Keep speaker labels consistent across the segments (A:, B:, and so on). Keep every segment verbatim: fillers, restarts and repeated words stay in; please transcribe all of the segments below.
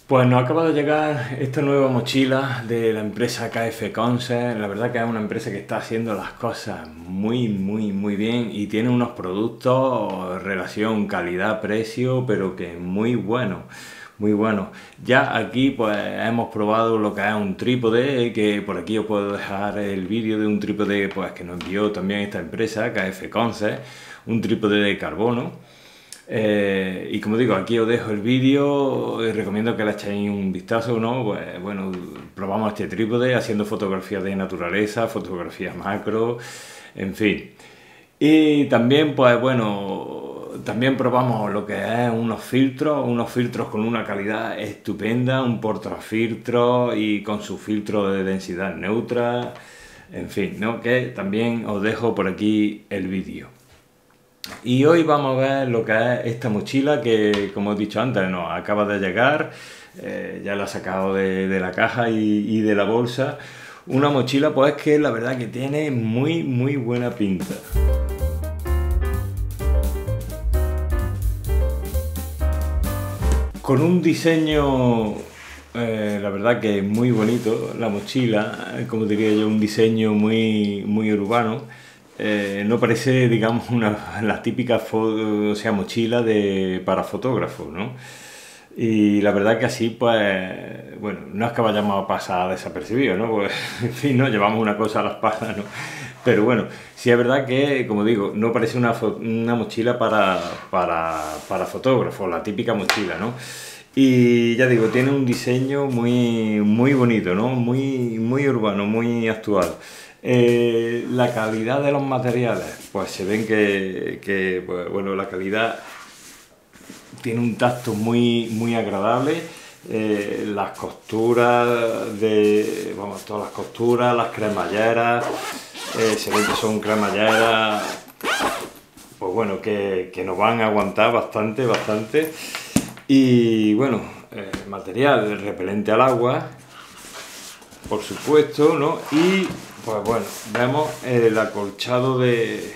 A: Pues nos acaba de llegar esta nueva mochila de la empresa K F Concept. La verdad que es una empresa que está haciendo las cosas muy, muy, muy bien y tiene unos productos relación calidad-precio, pero que muy buenos, muy buenos. Ya aquí pues hemos probado lo que es un trípode, que por aquí os puedo dejar el vídeo de un trípode pues que nos envió también esta empresa K F Concept, un trípode de carbono. Eh, y como digo, aquí os dejo el vídeo y recomiendo que le echéis un vistazo, ¿no? Pues bueno, probamos este trípode haciendo fotografías de naturaleza, fotografías macro, en fin. Y también, pues bueno, también probamos lo que es unos filtros, unos filtros con una calidad estupenda, un portafiltro y con su filtro de densidad neutra, en fin, ¿no? Que también os dejo por aquí el vídeo. Y hoy vamos a ver lo que es esta mochila que, como he dicho antes, nos acaba de llegar, eh, ya la he sacado de, de la caja y, y de la bolsa. Una mochila pues que la verdad que tiene muy muy buena pinta. Con un diseño, eh, la verdad que muy bonito, la mochila, como diría yo, un diseño muy, muy urbano. Eh, no parece, digamos, una, la típica o sea, mochila de, para fotógrafos, ¿no? Y la verdad que así, pues, bueno, no es que vayamos a pasar desapercibidos, ¿no? Pues, en fin, ¿no? Llevamos una cosa a la espalda, ¿no? Pero bueno, sí es verdad que, como digo, no parece una, una mochila para, para, para fotógrafos, la típica mochila, ¿no? Y ya digo, tiene un diseño muy, muy bonito, ¿no? Muy, muy urbano, muy actual. Eh, la calidad de los materiales, pues se ven que, que pues, bueno, la calidad tiene un tacto muy, muy agradable. Eh, las costuras, de, vamos, todas las costuras, las cremalleras, eh, se ven que son cremalleras, pues bueno, que, que nos van a aguantar bastante, bastante. Y bueno, eh, material repelente al agua, por supuesto, ¿no? Y pues bueno, vemos el acolchado de,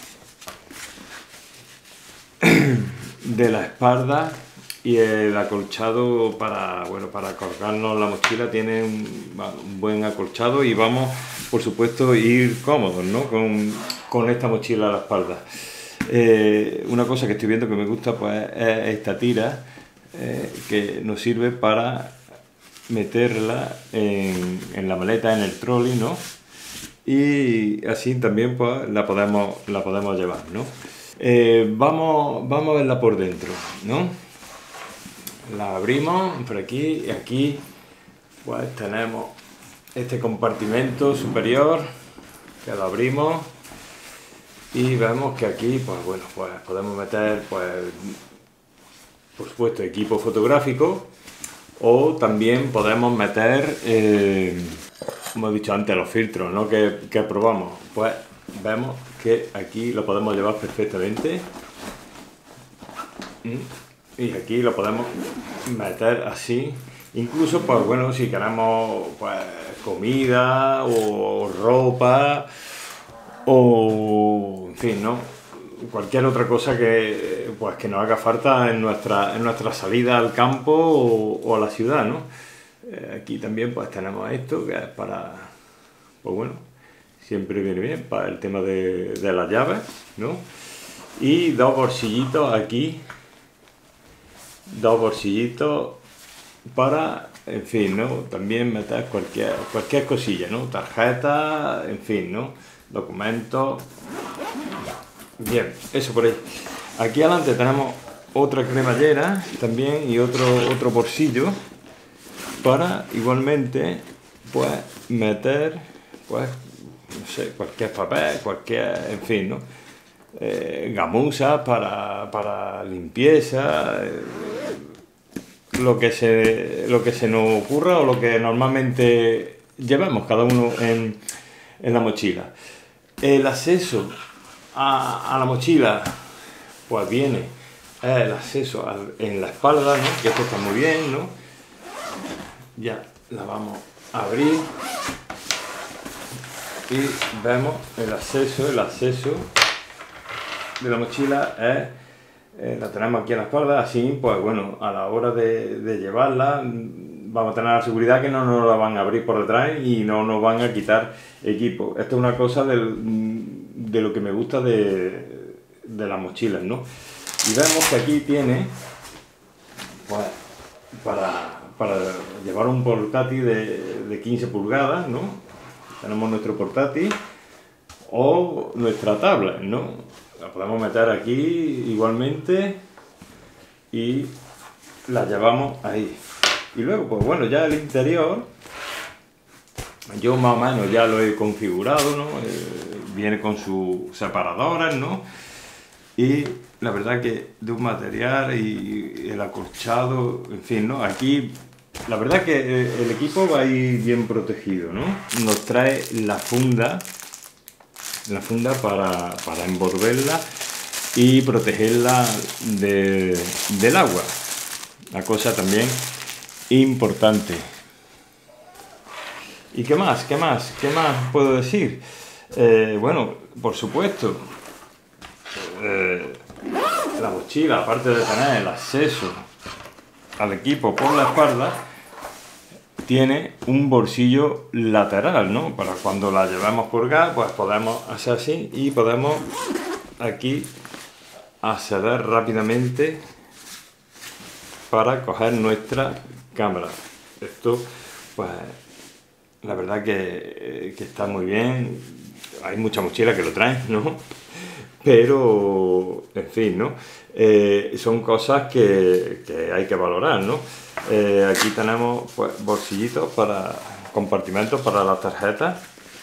A: de la espalda y el acolchado para, bueno, para colgarnos la mochila. Tiene un, un buen acolchado y vamos, por supuesto, a ir cómodos, ¿no? Con, con esta mochila a la espalda. Eh, una cosa que estoy viendo que me gusta pues es esta tira eh, que nos sirve para meterla en, en la maleta, en el trolley, ¿no? Y así también pues la podemos, la podemos llevar, ¿no? Eh, vamos, vamos a verla por dentro, ¿no? La abrimos por aquí y aquí pues tenemos este compartimento superior que lo abrimos y vemos que aquí pues bueno, pues podemos meter pues por supuesto equipo fotográfico o también podemos meter eh, como he dicho antes, los filtros, ¿no? que, que probamos. Pues vemos que aquí lo podemos llevar perfectamente y aquí lo podemos meter así. Incluso, pues bueno, si queremos pues, comida o ropa o en fin, ¿no? Cualquier otra cosa que, pues, que nos haga falta en nuestra, en nuestra salida al campo o, o a la ciudad, ¿no? Eh, aquí también pues tenemos esto que es para, pues bueno, siempre viene bien para el tema de, de las llaves, ¿no? Y dos bolsillitos aquí, dos bolsillitos para, en fin, ¿no? También meter cualquier, cualquier cosilla, ¿no? Tarjeta, en fin, ¿no? Documentos. Bien, eso por ahí. Aquí adelante tenemos otra cremallera también y otro, otro bolsillo para igualmente pues meter pues no sé, cualquier papel, cualquier, en fin, ¿no? Eh, gamuzas para, para limpieza, eh, lo que se lo que se nos ocurra o lo que normalmente llevamos cada uno en, en la mochila. El acceso a, a la mochila pues viene el acceso al, en la espalda, ¿no? Que esto está muy bien, ¿no? Ya la vamos a abrir y vemos el acceso, el acceso de la mochila es eh, la tenemos aquí a la espalda, así pues bueno, a la hora de, de llevarla vamos a tener la seguridad que no nos la van a abrir por detrás y no nos van a quitar equipo. Esto es una cosa del, de lo que me gusta de, de las mochilas, ¿no? Y vemos que aquí tiene, pues, para, para llevar un portátil de, de quince pulgadas, ¿no? Tenemos nuestro portátil o nuestra tablet, ¿no? La podemos meter aquí igualmente y la llevamos ahí. Y luego, pues bueno, ya el interior, yo más o menos ya lo he configurado, ¿no? Eh, viene con sus separadoras, ¿no? Y la verdad que de un material y el acolchado, en fin, ¿no? Aquí, la verdad que el equipo va a ir bien protegido, ¿no? Nos trae la funda, la funda para, para envolverla y protegerla de, del agua. La cosa también importante. ¿Y qué más? ¿Qué más? ¿Qué más puedo decir? Eh, bueno, por supuesto, eh, la mochila, aparte de tener el acceso al equipo por la espalda, tiene un bolsillo lateral, ¿no? Para cuando la llevamos colgada, pues podemos hacer así y podemos aquí acceder rápidamente para coger nuestra cámara. Esto, pues, la verdad que, que está muy bien. Hay muchas mochilas que lo traen, ¿no? Pero, en fin, ¿no? Eh, son cosas que, que hay que valorar, ¿no? Eh, aquí tenemos, pues, bolsillitos para compartimentos para las tarjetas,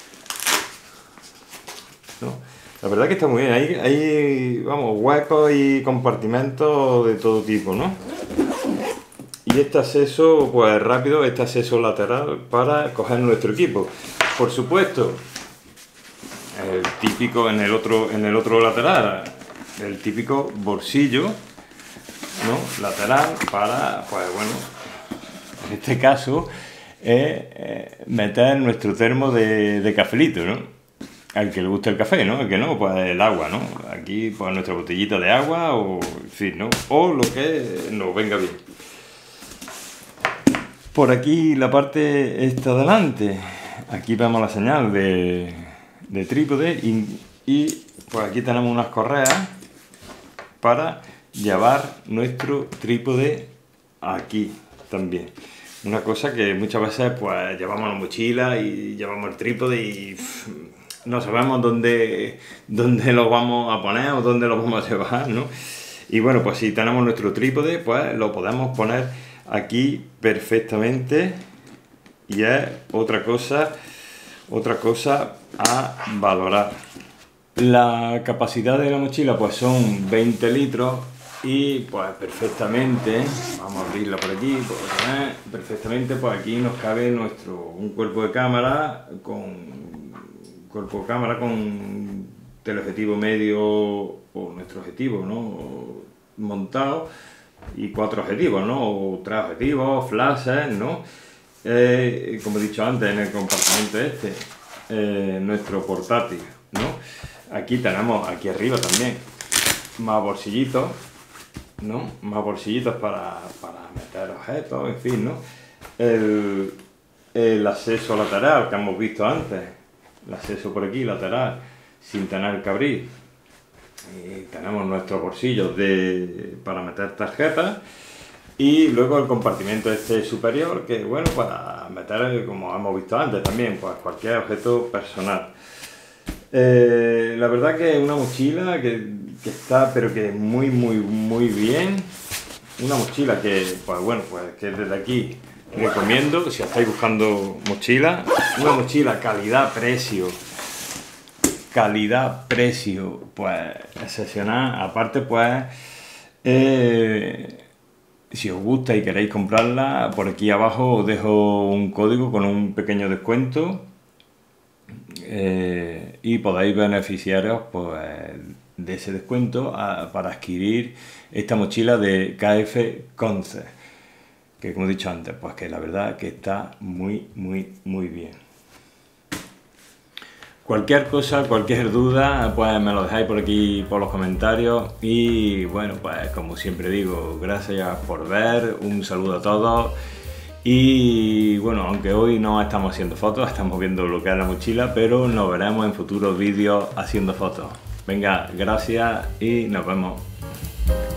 A: ¿no? La verdad que está muy bien. Hay, hay, vamos, huecos y compartimentos de todo tipo, ¿no? Y este acceso, pues rápido, este acceso lateral para coger nuestro equipo. Por supuesto, el típico en el otro, en el otro lateral, el típico bolsillo, ¿no? Lateral para, pues bueno, en este caso, es eh, meter nuestro termo de, de cafelito, ¿no? Al que le guste el café, ¿no? El que no, pues el agua, ¿no? Aquí, pues nuestra botellita de agua o, en fin, ¿no? O lo que nos venga bien. Por aquí la parte esta delante, aquí vemos la señal de, de trípode y, y pues aquí tenemos unas correas para llevar nuestro trípode aquí también. Una cosa que muchas veces pues llevamos la mochila y llevamos el trípode y pff, no sabemos dónde, dónde lo vamos a poner o dónde lo vamos a llevar, ¿no? Y bueno, pues si tenemos nuestro trípode, pues lo podemos poner aquí perfectamente y es otra cosa, otra cosa a valorar. La capacidad de la mochila pues son veinte litros y pues perfectamente, vamos a abrirla por aquí, pues, perfectamente pues aquí nos cabe nuestro un cuerpo de cámara con cuerpo de cámara con teleobjetivo medio o nuestro objetivo, ¿no? Montado. Y cuatro objetivos, ¿no? O tres objetivos, flashes, ¿no? Eh, como he dicho antes, en el compartimento este, eh, nuestro portátil, ¿no? Aquí tenemos, aquí arriba también, más bolsillitos, ¿no? Más bolsillitos para, para meter objetos, en fin, ¿no? El, el acceso lateral que hemos visto antes, el acceso por aquí lateral, sin tener que abrir. Y tenemos nuestros bolsillos de, para meter tarjetas y luego el compartimento este superior que bueno para meter, como hemos visto antes también, pues cualquier objeto personal. Eh, la verdad que es una mochila que, que está pero que muy muy muy bien, una mochila que pues bueno pues que desde aquí recomiendo si estáis buscando mochila, una mochila calidad-precio. Calidad-precio, pues excepcional. Aparte, pues, eh, si os gusta y queréis comprarla, por aquí abajo os dejo un código con un pequeño descuento eh, y podéis beneficiaros pues, de ese descuento a, para adquirir esta mochila de K F Concept, que como he dicho antes, pues que la verdad que está muy, muy, muy bien. Cualquier cosa, cualquier duda, pues me lo dejáis por aquí, por los comentarios. Y bueno, pues como siempre digo, gracias por ver, un saludo a todos. Y bueno, aunque hoy no estamos haciendo fotos, estamos viendo lo que es la mochila, pero nos veremos en futuros vídeos haciendo fotos. Venga, gracias y nos vemos.